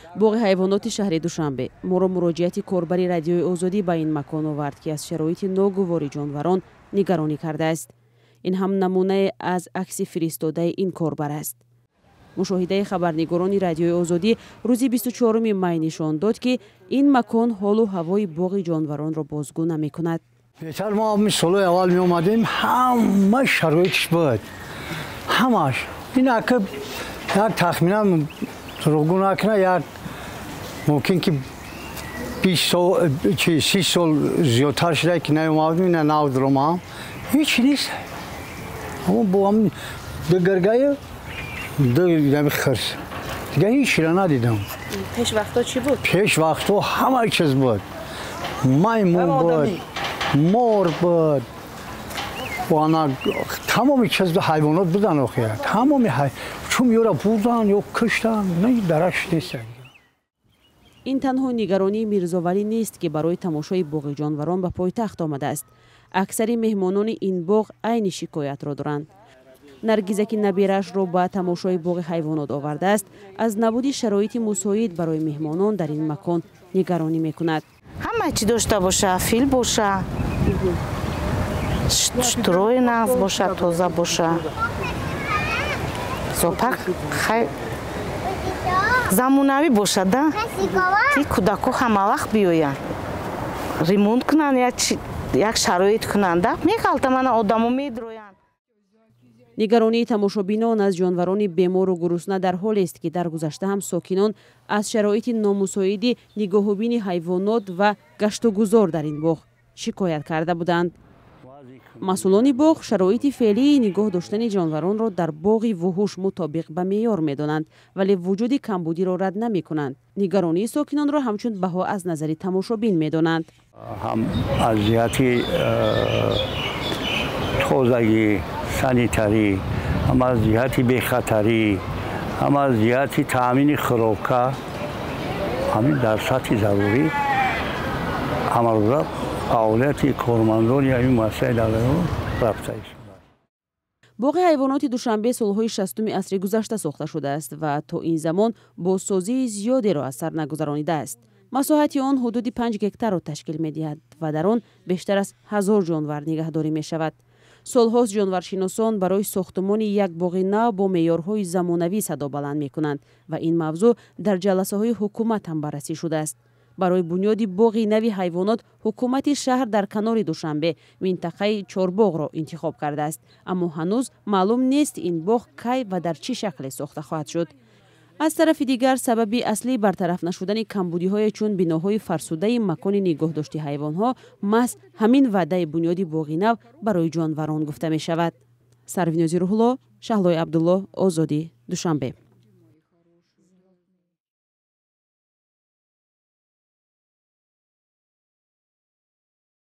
боғи ҳайвоноти шаҳри Душанбе моро муроҷиати корбари радиои озодӣ ба ин макон овард, ки аз шароити ногувори ҷонварон нигаронӣ кардааст. ин ҳам намунае аз акси фиристодаи ин корбар аст. мушоҳидаи хабарнигорони радиои озодӣ рӯзи 24 май нишон дод, ки ин макон ҳолу ҳавои боғи ҷонваронро бозгӯ намекунад. беҳтар мо солҳои аввал меомадем, ҳама шароитиш буд, ҳамаш. ин ака як тахминан дурӯғгӯ накуна, як мумкин ки 30 сол зиёдтар шуда ки наомадем, ина нав дуромам ҳеч нест. аммо бо ҳам дугаргаю ду хирс дига ҳечира надидам. пешвақто чӣ буд? пешвақто ҳама чиз буд. маймун буд, мор буд, тамоми чиз ҳайвонот будан. тамоми чум ёра бурдан ё куштан, дараш нест. ин танҳо нигаронии Мирзовалӣ нест, ки барои тамошои боғи ҷонварон ба пойтахт омадааст. аксари меҳмонони ин боғ айни шикоятро доранд. наргиза ки набираашро ба тамошои боғи ҳайвонот овардааст, аз набуди шароити мусоид барои меҳмонон дар ин макон нигаронӣ мекунад. ҳама чӣ дошта боша, фил боша, штрои нағз боша, тоза боша, зопак замунавӣ боша, да ки кӯдако ҳама вақт биёянд, ремонт кунанд, як шароит кунанд, меғалтамана одамо медроянд. нигаронии тамошобинон аз ҷонварони бемору гурусна дар ҳолест, ки дар гузашта ҳам сокинон аз шароити номусоиди нигоҳубини ҳайвонот ва гаштугузор дар ин боғ шикоят карда буданд. масъулони боғ шароити феълии нигоҳ доштани ҷонваронро дар боғи вуҳуш мутобиқ ба меъёр медонанд, вале вуҷуди камбудиро рад намекунанд. нигаронии сокинонро ҳамчун баҳо аз назари тамошобин медонанд. ҳам аз ҷиҳати тозагӣ, санитарӣ, ҳам аз ҷиҳати бехатарӣ, ҳам аз ҷиҳати таъмини хӯрока, ҳамин дар сатҳи зарурӣ амалрӯза фаъолияти кормандони ҳамин муассисаи давлатӣ рафта шуда. боғи ҳайвоноти Душанбе солҳои 60 асри гузашта сохта шудааст ва то ин замон бозсозии зиёдеро аз сар нагузаронидааст. масоҳати он ҳудуди 5 гектарро ташкил медиҳад ва дар он бештар аз 1000 ҷонвар нигаҳдорӣ мешавад. солҳост ҷонваршиносон барои сохтумони як боғи нав бо меъёрҳои замонавӣ садо баланд мекунанд ва ин мавзӯъ дар ҷаласаҳои ҳукумат ҳам баррасӣ шудааст. барои бунёди боғи нави ҳайвонот ҳукумати шаҳр дар канори Душанбе минтақаи Чорбоғро интихоб кардааст, аммо ҳанӯз маълум нест ин боғ кай ва дар чӣ шакле сохта хоҳад шуд. аз тарафи дигар сабаби аслии бартараф нашудани камбудиҳое чун биноҳои фарсудаи макони нигоҳдошти ҳайвонҳо маҳз ҳамин ваъдаи бунёди боғи нав барои ҷонварон гуфта мешавад. Сарвинози Рӯҳулло, Шаҳлои Абдулло, Озодӣ, Душанбе.